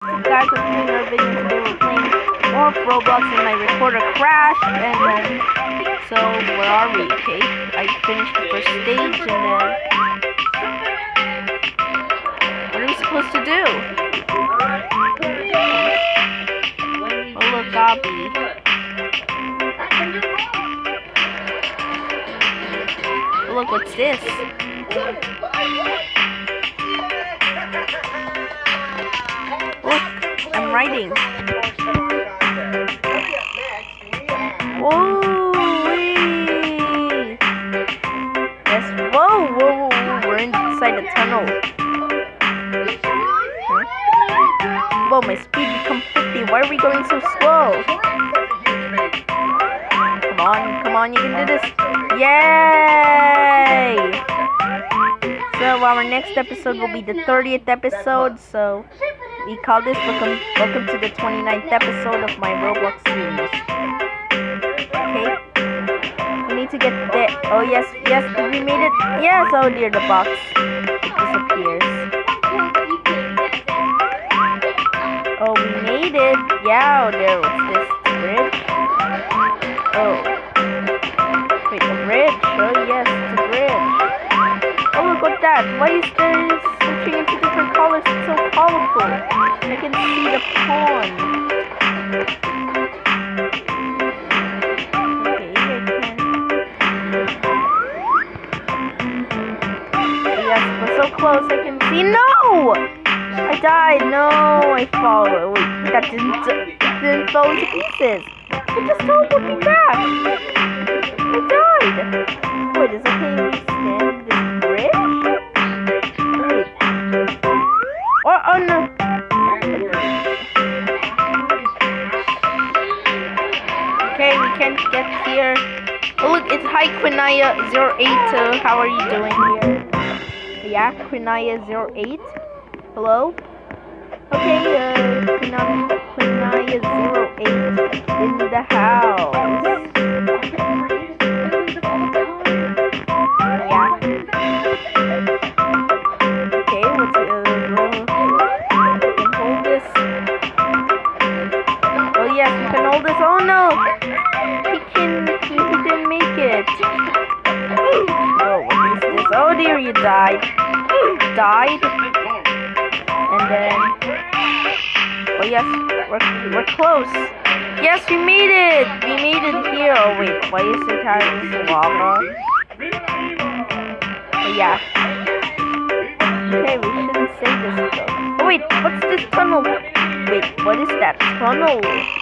Guys, we're doing our video today. We're playing more of Roblox and my recorder crashed, and then, so where are we? Okay, I finished the first stage, and then, what are we supposed to do? Oh look, Abby. Oh look, what's this? Look, I'm writing. Whoa, wee. Yes, whoa, we're inside the tunnel. Huh? Whoa, my speed become 50. Why are we going so slow? Come on, you can do this. Yay! So our next episode will be the 30th episode, so we call this welcome to the 29th episode of my Roblox series. Okay. We need to get there. Oh yes, we made it. Yes, oh dear, the box. It disappears. Oh, we made it. Yeah, oh there was this bridge. Oh. Wait, a bridge? Oh yes, it's a bridge. Oh look at that. Why is there switching into different colors? It's so colorful. I can see the pond. Okay, I can. Yes, we're so close. I can see. No! I died. No, I fall. Wait, that didn't fall into pieces. It just teleported me back. I died. Wait, is it okay we stand this bridge? Wait. Oh no. Okay, we can't get here. Oh look, it's hi Quinaya 08. How are you doing here? Yeah, Quinaya 08. Hello? Okay, Quinaya 08 in the house. Yeah. Okay, what's I can hold this. Oh yes, you can hold this. Oh no! He didn't make it. Oh, what is this? Oh dear, you died. Died. And then, oh yes, we're close. Yes, we made it. We made it here. Oh wait, why is it having lava? Oh yeah. Okay, we shouldn't say this though. Oh wait, what's this tunnel? Wait, what is that tunnel?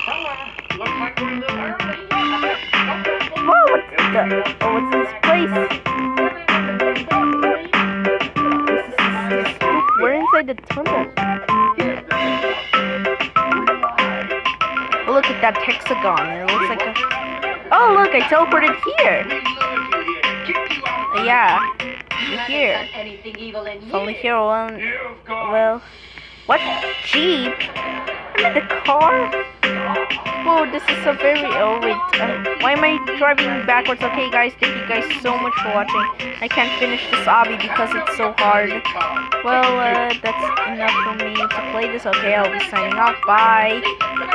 Whoa, what's this place? We're inside the tunnel. Oh, look at that hexagon. It looks like a... Oh, look, I teleported here. Yeah, here. It's only here one. Well, what? Jeep? I'm in the car? Whoa, this is a very... Oh, wait. Why am I driving backwards? Okay, guys, thank you guys so much for watching. I can't finish this obby because it's so hard. Well, that's enough for me to play this. Okay, I'll be signing off. Bye.